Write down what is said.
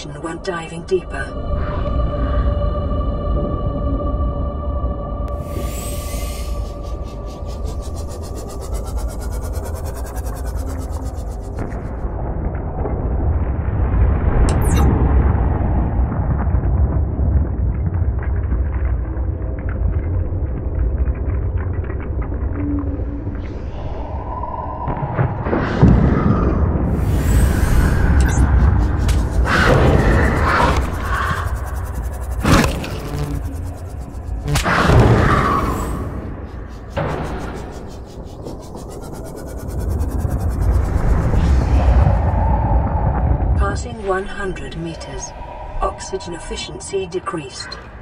oxygen when diving deeper. Passing 100 meters. Oxygen efficiency decreased.